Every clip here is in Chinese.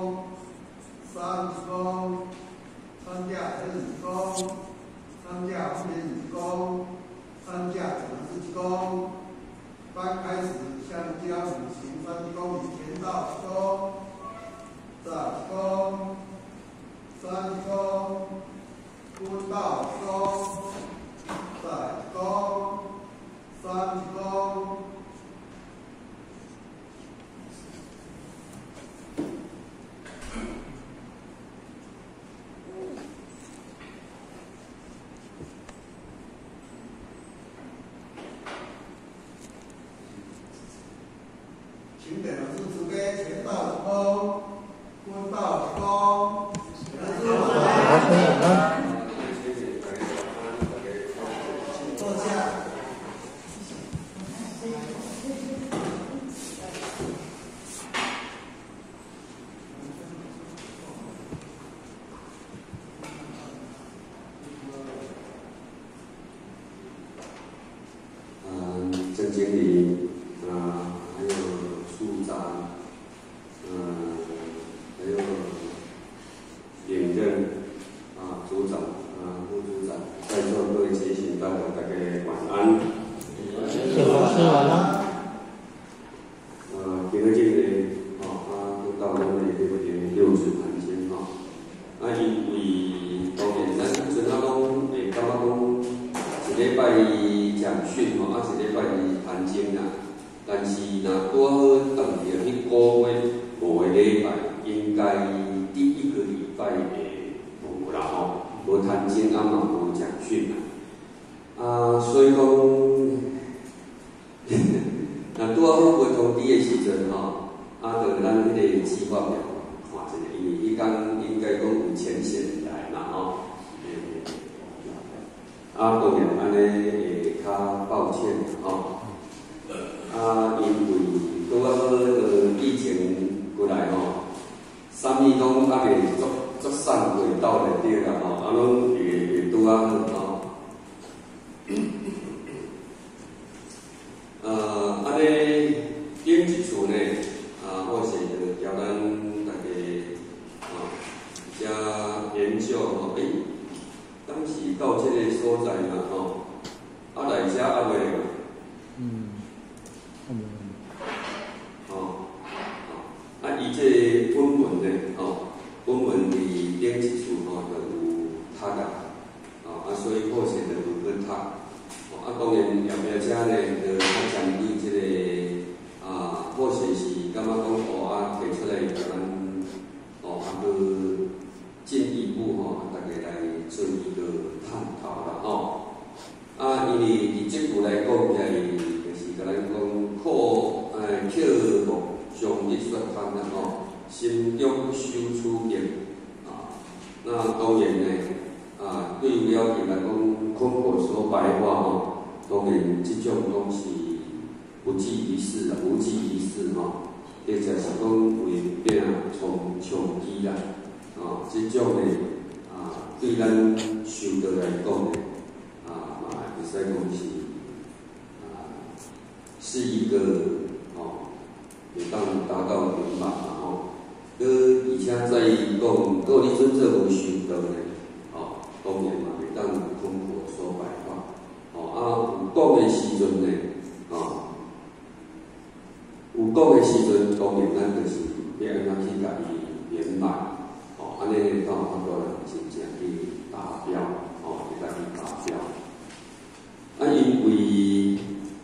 公、三公、三架成一公、三架分一公、三架整是一公。刚开始向家母行3公里前到1公，再1公，3公，蹲到1公，再1公，3公。请给老师慈悲，前到1公，蹲到1公，请坐下。 郑经理，还有处长，还有领任组长副组长，在座各位执行大家晚安。 谢老师晚安。 今日这个都到咱们这个六祖坛前因为当然咱阵拢会感觉讲一礼拜讲训一礼拜谈经啦。但是若拄好当着迄个月5个礼拜，应该第一个礼拜会无啦无谈经嘛无讲训啦。所以讲，若拄好袂通知的时阵就咱迄个计划表看一下，因为迄天应该讲有前线来啦当然安尼会较抱歉因为拄好疫情过来啥物拢还袂足散轨道内底啦拢会拄好安尼顶一次呢我是交咱大家遮研究当时到这个所在嘛来遮未伊这本文呢本文伫顶一次就有读所以目前就有去读当然后壁遮呢就针对这个目前是感觉讲提出来甲咱去进一步大家来做一个探讨啦因为伫这句来讲就是甲咱讲刻薄上日说谈啦心中修处境那当然呢对于了解来讲空口说白话当然这种东西不计于事啦，无济于事或者是讲为变从长期啦这种呢对咱修道来讲呢会使讲是一个会当达到圆满而且在于讲，如果你真正有修道呢当然嘛会当空口说白话有讲的时阵呢有讲的时阵，当然咱就是要安怎去甲伊圆满安尼到法度真正去达标会当去达标因为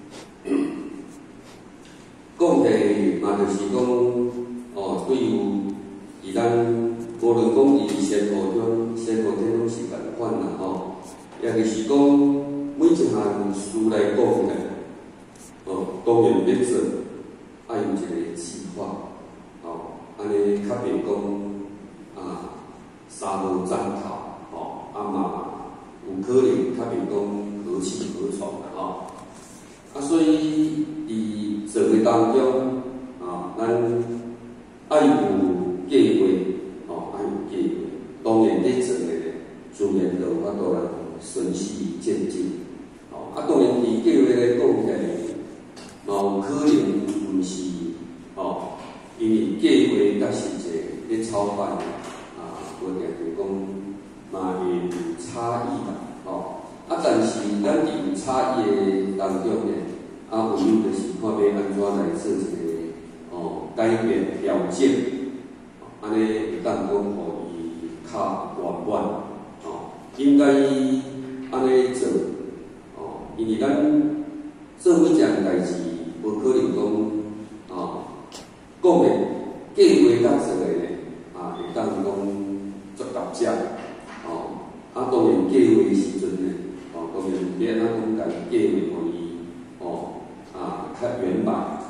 讲题嘛就是讲对于伊咱无论讲伊先后天拢是共款啦也就是讲每一项事来讲起来当然要做有一个计划安尼较免讲三无战头嘛有可能较免讲何去何从啦所以伫做的当中咱爱有计划有计划，当然在做的自然就法度来顺序渐进当然伫计划来讲起来嘛有可能毋是因为计划甲实际咧超操办无定定讲嘛会有差异啦，但是咱伫有差异的当中呢，唯有就是看要安怎来做一个改变调整，安尼会当讲互伊较圆满，应该安尼做，因为咱做每件代志，无可能讲讲的计划甲做的呢，会当讲足达者，当然计划的时阵呢，当然要安怎讲家计划互伊，较圆满，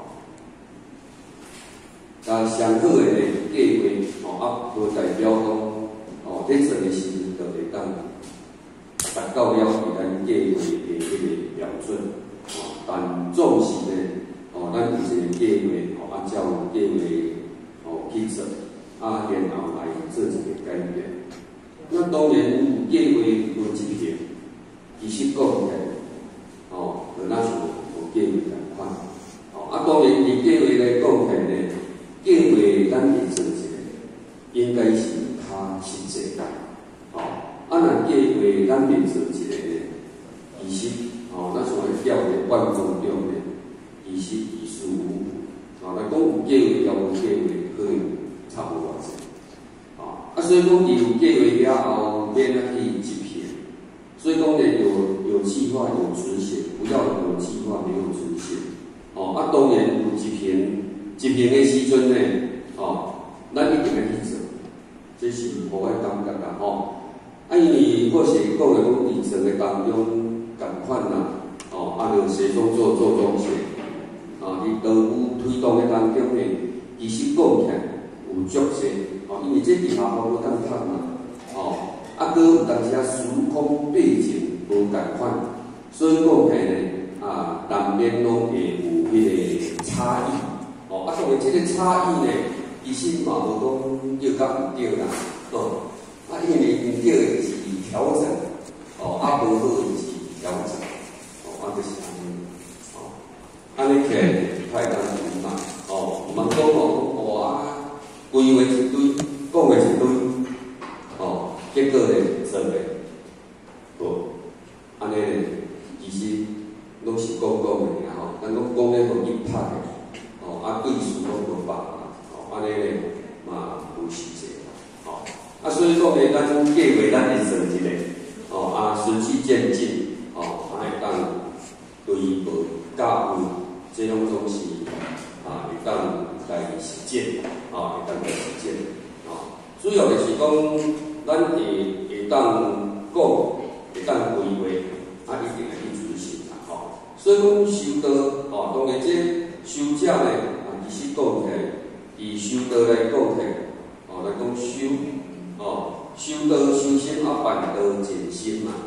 上好的呢计划，无代表讲，在做的时阵就会当达到了咱计划的迄个标准，但总是呢，咱有一个计划，按照计划去做，然后来做一个改变。那当然有计划无执行，其实讲起来，就咱是无计划同款。当然以计划来讲起来呢，计划咱会做一个，应该是较实际啦。若计划咱袂做一个呢，其实咱像会调的惯当中呢，其实于事无补。来讲有计划甲无计划，可能差无偌济。所以讲伊有计划了后，免去执行。所以讲呢，有计划有执行，不要有计划没有执行。当然有执行的时阵呢，咱一定要去做，这是互我感觉啦，因为或是讲的讲日常的当中共款啦，就随中做中学，伫道务推动的当中呢，其实讲起来有足济，因为这伫下方要当读嘛，搁有当时时空背景无共款，所以讲起来呢，难免拢会有迄个差异，当然这个差异呢，其实嘛无讲对甲毋对啦，因为毋对的是调整，无好的是调整，就是安尼，安尼起来太难听嘛，毋通讲规划一堆，讲的一堆，结果呢做的无，安尼呢其实拢是讲的尔，咱讲咧互伊拍的，对事拢无办法，安尼呢嘛无实际。所以讲呢，咱计划咱会做一个，循序渐进，会当对无教育，这种总是会当来实践，会当来实践，主要就是讲，咱会当讲，会当规划，一定会去执行啦，所以讲修道，当然这修者呢，其实讲起来，以修道来讲起来，来讲修。修道修心办道静心嘛，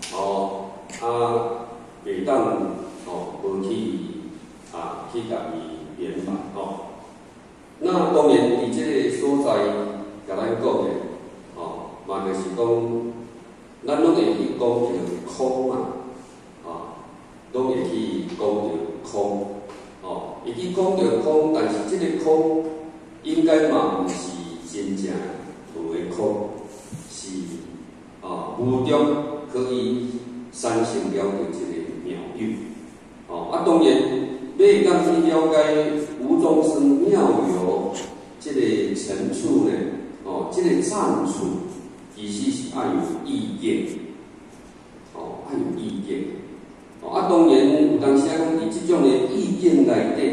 袂当无去去甲伊圆满那当然伫即个所在，甲咱讲的嘛就是讲，咱拢会去讲着空嘛，拢会去讲着空，会去讲着空，但是即个空应该嘛毋是真正无的空。是无中可以产生了一个妙有，当然要当去了解无中生妙有这个层次呢，这个赞处其实是要有意见，要有意见，当然有当时讲伫这种的意见内底，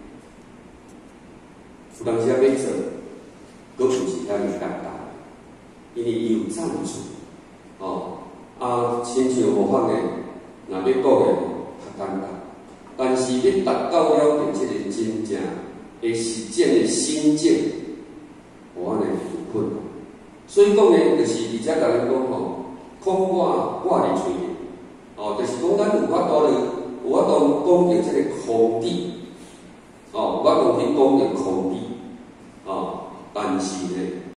有当时要做，佫毋是遐尔简单。因为伊有赞处，亲像佛法呢，若要讲的较简单，但是要达到了即个真正会实践的心境，我呢有困难。所以讲呢，就是而且甲咱讲空我伫嘴里，就是讲咱有法度讲着即个空谛，有法度去讲着空谛，但是呢。